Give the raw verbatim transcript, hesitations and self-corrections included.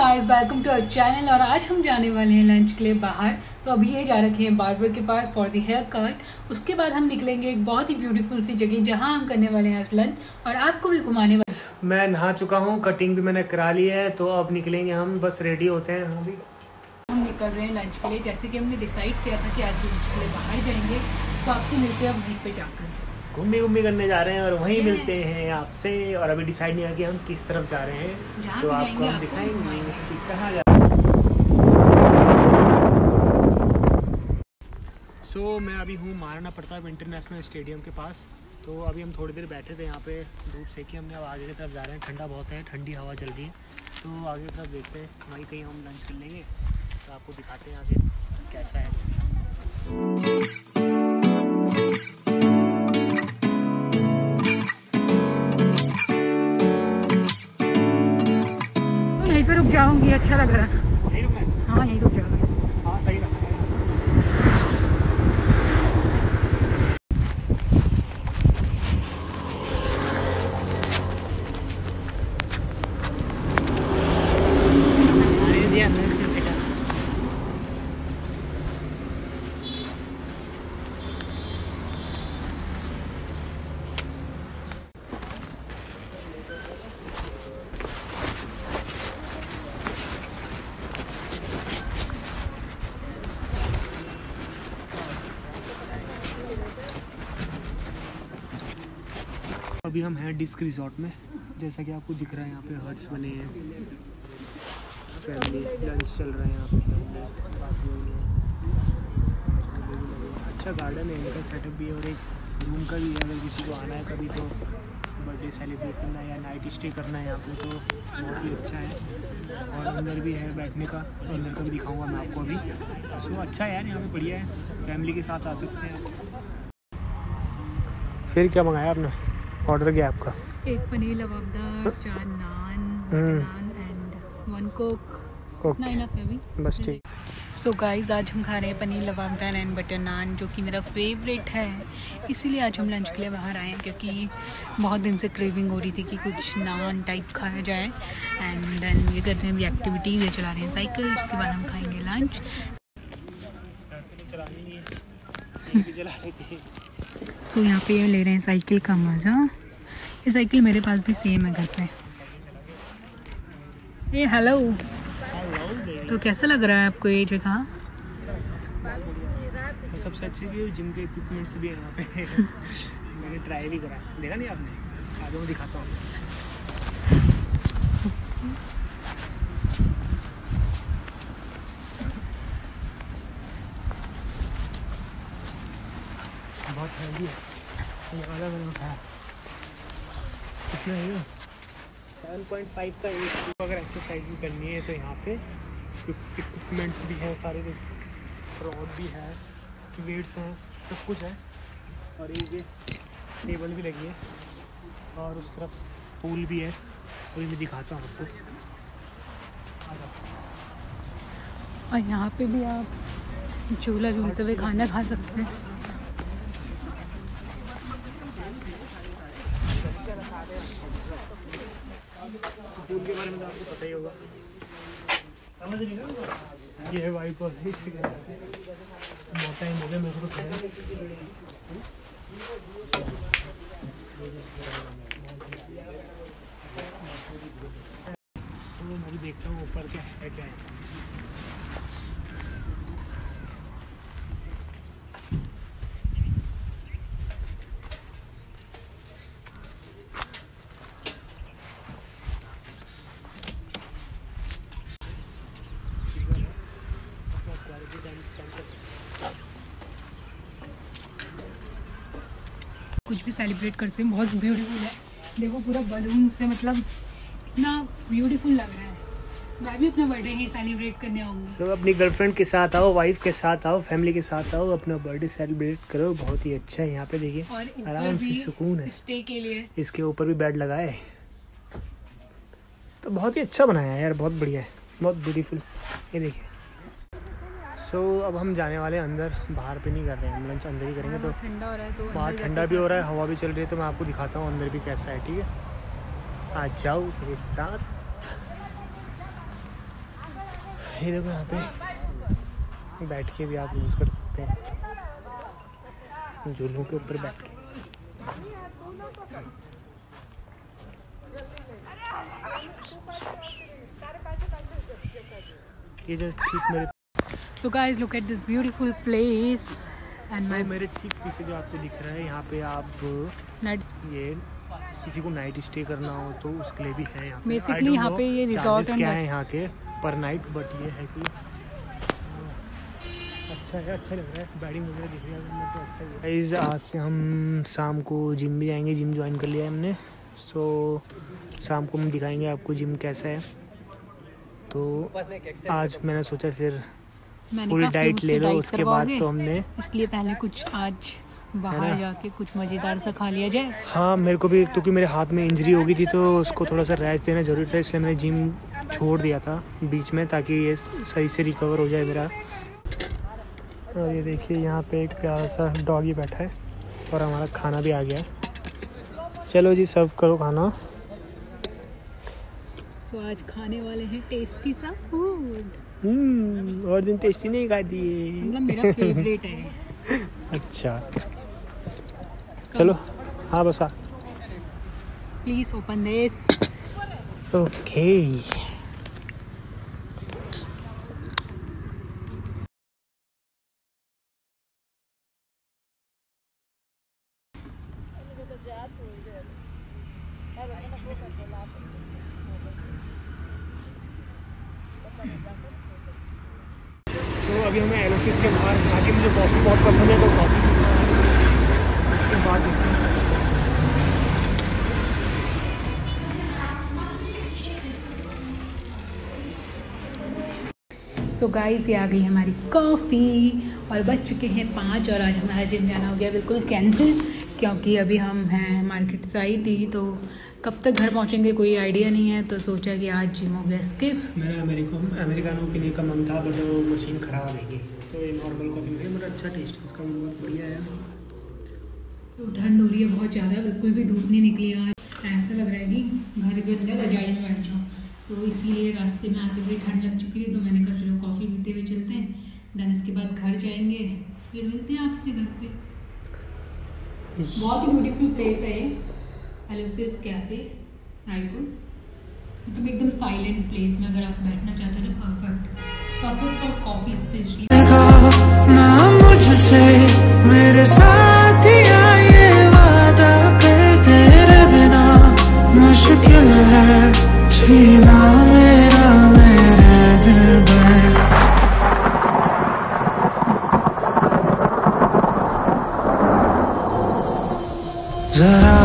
Guys, welcome to our channel. और आज हम जाने वाले हैं लंच के लिए बाहर। तो अभी ये जा रखे हैं बार्बर के पास फॉर द हेयर कट। उसके बाद हम निकलेंगे एक बहुत ही ब्यूटीफुल सी जगह जहां हम करने वाले हैं आज लंच और आपको भी घुमाने वाले। मैं नहा चुका हूँ, कटिंग भी मैंने करा ली है, तो अब निकलेंगे हम, बस रेडी होते हैं। हम भी हम निकल रहे हैं लंच के लिए, जैसे कि हमने डिसाइड किया था कि आज लंच के लिए बाहर जाएंगे। तो आपसे मिलते हैं वहीं पे जाकर, घूमी घूमी करने जा रहे हैं और वहीं मिलते हैं आपसे। और अभी डिसाइड नहीं हुआ कि हम किस तरफ जा रहे हैं, तो आपको हम दिखाएंगे कि कहाँ जा रहे हैं। सो so, मैं अभी हूँ महाराणा प्रताप इंटरनेशनल स्टेडियम के पास। तो अभी हम थोड़ी देर बैठे थे यहाँ पे, धूप सेकी हमने। अब आगे की तरफ जा रहे हैं, ठंडा बहुत है, ठंडी हवा चल रही है। तो आगे की तरफ देखते हैं, वहीं कहीं हम लंच कर लेंगे, तो आपको दिखाते हैं आगे कैसा है। यहीं पे रुक जाऊंगी, अच्छा लग रहा है। यहीं रुकना है? हाँ, यहीं रुक जाऊंगी। हाँ, सही रहा। अभी हम हैं डिस्क रिजॉर्ट में, जैसा कि आपको दिख रहा है। यहाँ पे हट्स बने हैं, फैमिली लंच चल रहा है यहाँ पे। अच्छा गार्डन है, इनका सेटअप भी है और एक रूम का भी है। अगर किसी को आना है कभी, तो बर्थडे सेलिब्रेट करना है या नाइट स्टे करना है यहाँ पे, तो बहुत ही अच्छा है। और अंदर भी है बैठने का, तो अंदर का भी दिखाऊंगा मैं आपको अभी। सो अच्छा है यार, यहाँ पे बढ़िया है, फैमिली के साथ आ सकते हैं। फिर क्या मंगाया आपने? ऑर्डर क्या आपका? एक पनीर लबाबदार, चार naan, naan and one Coke. Okay, बस ठीक। सो गाइस, आज हम खा रहे हैं पनीर लबाबदार एंड बटर नान, जो कि मेरा फेवरेट है। इसीलिए आज हम लंच के लिए बाहर आए हैं, क्योंकि बहुत दिन से क्रेविंग हो रही थी कि कुछ नान टाइप खाया जाए। एंड देन ये करते हैं अभी एक्टिविटीज़, ये चला रहे हैं साइकिल। उसके बाद हम खाएंगे लंच। सो यहाँ पे ले रहे हैं साइकिल का मज़ा। ये साइकिल मेरे पास भी सेम है घर पे। ये हेलो, तो कैसा लग रहा है आपको ये जगह? सबसे अच्छे कि जिम के इक्विपमेंट्स भी हैं यहाँ पे। मैंने ट्राई भी करा, देखा नहीं आपने? आगे मैं दिखाता हूँ। बहुत हैवी है, ये वाला मैंने उठाया। कितना है ये? सेवन पॉइंट फाइव का एक। अगर एक्सरसाइज भी करनी है तो यहाँ पे इक्विपमेंट्स भी हैं सारे, रॉड भी है, वेट्स हैं, सब कुछ है। और ये टेबल भी लगी है, और उस तरफ पूल भी है, वही मैं दिखाता हूँ आपको। और यहाँ पे भी आप झूला झूलते हुए खाना खा सकते हैं। पूल के बारे में तो आपको पता ही होगा, समझ रही ना? ये है वाइट और बहुत टाइम हो गया मेरे को तो खाया। तो मैं भी देखता हूँ ऊपर क्या है क्या है। कुछ भी सेलिब्रेट कर सकते हैं, बहुत ब्यूटीफुल है। देखो पूरा बलून से, मतलब इतना ब्यूटीफुल लग रहा है। मैं भी अपना बर्थडे ही सेलिब्रेट करने आऊँगी। सो so, अपनी गर्लफ्रेंड के साथ आओ, वाइफ के साथ आओ, फैमिली के साथ आओ, अपना बर्थडे सेलिब्रेट करो। बहुत ही अच्छा है यहाँ पे, देखिए आराम से सुकून है। स्टे के लिए इसके ऊपर भी बेड लगा है, तो बहुत ही अच्छा बनाया है यार, बहुत बढ़िया है, बहुत ब्यूटीफुल। ये देखिए। सो so, अब हम जाने वाले हैं अंदर, बाहर पे नहीं कर रहे हैं, हम लंच अंदर ही करेंगे। तो ठंडा हो रहा है, तो बाहर ठंडा भी हो रहा है, हवा भी चल रही है, तो मैं आपको दिखाता हूँ अंदर भी कैसा है। ठीक है, आ जाओ मेरे साथ। ये देखो यहाँ पे बैठ के भी आप यूज़ कर सकते हैं, झूलों के ऊपर बैठ के। ये जो ठीक मेरे So guys, look at this beautiful place and my मेरे ठीक पीछे जो आपको दिख रहा है, यहाँ पे आप night ये किसी को नाइट स्टे करना हो तो उसके लिए भी है यहाँ पे। Basically यहाँ पे ये resort क्या and है यहाँ के पर नाइट, बट ये है कि अच्छा है, अच्छा लग रहा है, बैडिंग वगैरह दिख रही है तो अच्छा ही है। गाइस आज से हम शाम को जिम भी जाएंगे, जिम ज्वाइन कर लिया है हमने। सो शाम को हम दिखाएंगे आपको जिम कैसा है। तो आज मैंने सोचा फिर पूरी डाइट ले लो, उसके बाद तो हमने इसलिए पहले कुछ आज बाहर जाके कुछ मज़ेदार सा खा लिया जाए। हाँ मेरे को भी, क्योंकि मेरे हाथ में इंजरी हो गई थी तो उसको थोड़ा सा रेस्ट देना जरूरी था, इसलिए मैंने जिम छोड़ दिया था बीच में ताकि ये सही से रिकवर हो जाए मेरा। और ये देखिए यहाँ पे एक प्यारा सा डॉगी बैठा है और हमारा खाना भी आ गया है। चलो जी सर्व करो खाना। सो so, आज खाने वाले हैं टेस्टी सा फूड। हम्म और दिन टेस्टी नहीं खाती है, मतलब मेरा फेवरेट है। अच्छा चलो हाँ बस आ प्लीज ओपन दिस। ओके तो अभी हमें एलोसिस के बाहर, आगे मुझे कॉफ़ी बहुत पसंद है तो कॉफ़ी उसके बाद सो so गाइस ये आ गई हमारी कॉफ़ी और बज चुके हैं पाँच और आज हमारा जिम जाना हो गया बिल्कुल कैंसिल, क्योंकि अभी हम हैं मार्केट साइड ही, तो कब तक घर पहुंचेंगे कोई आइडिया नहीं है, तो सोचा कि आज जिम हो गया स्किप। मेरा अमेरिका अमेरिकानो पीने का मन था बट वो मशीन ख़राब है गई, तो ये नॉर्मल कॉफ़ी में बट अच्छा टेस्ट है इसका, बहुत बढ़िया है। तो ठंड हो रही है बहुत ज़्यादा, बिल्कुल भी धूप नहीं निकली आज, ऐसा लग रहा है कि घर के अंदर रजाई में बैठ जाऊँ, तो इसीलिए रास्ते में आते हुए ठंड लग चुकी है, तो मैंने कहा चलो कॉफ़ी पीते हुए चलते हैं, देन इसके बाद घर जाएंगे, फिर मिलते हैं आपसे घर पे। बहुत ही ब्यूटीफुल प्लेस है ये एलोसिस कैफे रायपुर, मतलब एकदम साइलेंट प्लेस में अगर आप बैठना चाहते हैं तो perfect perfect for coffee specially. ना मुझसे मेरे साथ ये वादा कर, तेरे बिना मुश्किल है जीना मेरा मेरे दिल भर। जरा